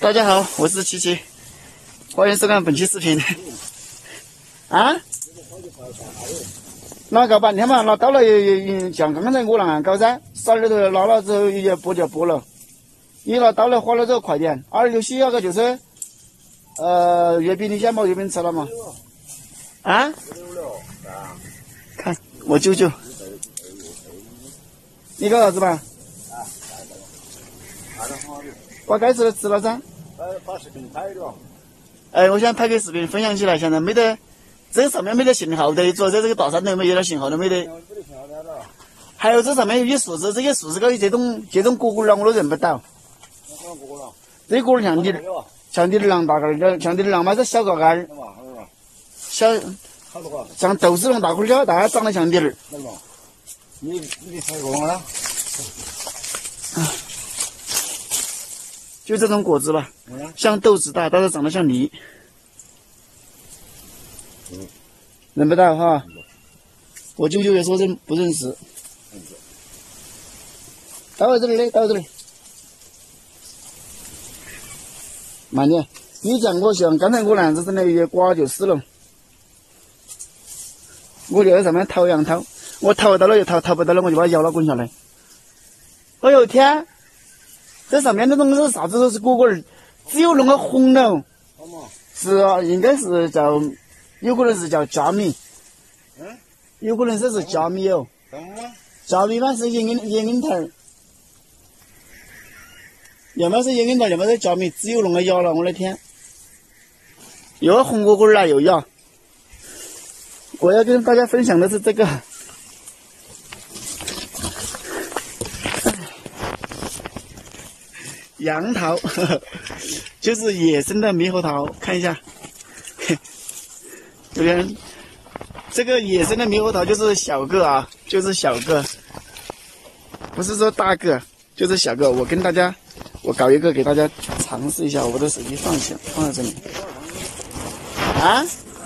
大家好，我是琪琪，欢迎收看本期视频。啊？拿搞半天嘛，拿到了也像刚才我那样搞噻，勺里头捞了之后也剥就剥了。你拿刀来划了之后快点，有些那个就是月饼，你先把月饼吃了嘛？啊？看我舅舅，你搞啥子嘛？把该吃的吃了噻。 把视频拍了。 我想拍个视频分享起来，现在没得，这上面没得信号的，主要在这个大山头没有点信号都没得。还有这上面有些树枝，这些树枝高的这种果果儿我都认不到。这些果儿像你的狼大个儿，像你的狼嘛是小个杆儿，小像豆子龙大块儿，但它长得像你儿。 你猜过吗？ 就这种果子吧，像豆子大，但是长得像梨。认不到哈？我舅舅也说不认识。倒在这里，倒在这里。慢点，你像我像刚才我那样子真的一刮就死了。我就在上面掏杨桃，我掏到了就掏，掏不到了我就把它摇了滚下来。哎呦天！这上面那种是啥子都是果果儿，只有那个红了。是啊，应该是叫，有可能是叫加米。有可能这是加米哦。加米嘛是野樱桃，要么是野樱桃，要么是加米，只有那个咬了，我的天！又红果果儿了又咬。我要跟大家分享的是这个。杨桃，就是野生的猕猴桃，看一下，有点，这个野生的猕猴桃就是小个啊，就是小个，不是说大个，就是小个。我搞一个给大家尝试一下，我的手机放在这里。啊？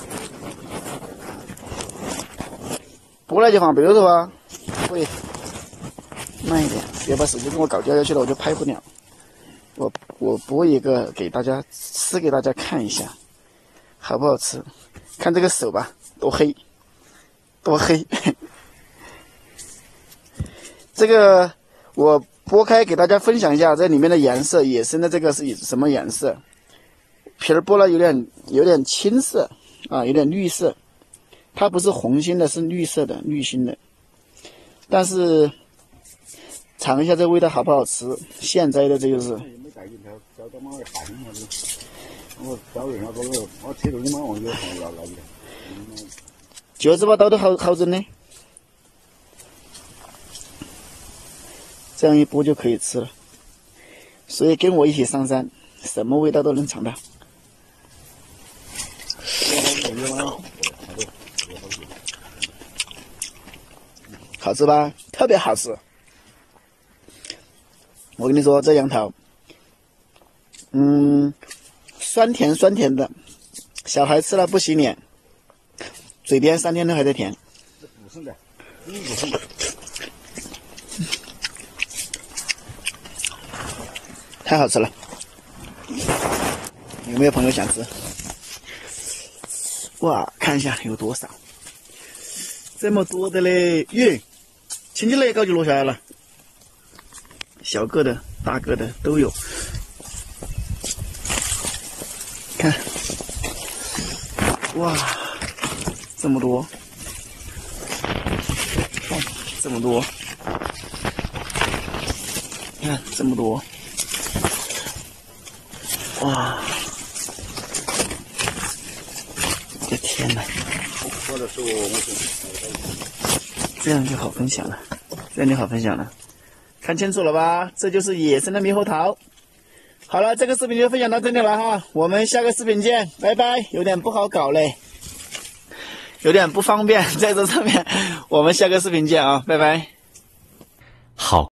剥了就放背后头啊？会，慢一点，别把手机给我搞掉下去了，我就拍不了。我剥一个给大家吃，给大家看一下，好不好吃？看这个手吧，多黑，多黑。这个我剥开给大家分享一下，这里面的颜色，野生的这个是什么颜色？皮儿剥了有点青色啊，有点绿色，它不是红心的，是绿色的，绿心的。但是尝一下这味道好不好吃？现摘的这就是。就这把刀都好整的，这样一剥就可以吃了。所以跟我一起上山，什么味道都能尝到。好吃吧？特别好吃。我跟你说，这杨桃，酸甜的，小孩吃了不洗脸，嘴边3天都还在甜。太好吃了，有没有朋友想吃？哇，看一下有多少，这么多的嘞！耶，轻轻的一搞就落下来了。小个的、大个的都有，看，哇，这么多，这么多，看这么多，哇，我的天哪！这样就好分享了，这样就好分享了。看清楚了吧？这就是野生的猕猴桃。好了，这个视频就分享到这里了哈，我们下个视频见，拜拜。有点不好搞嘞，有点不方便在这上面，我们下个视频见啊，拜拜。 好。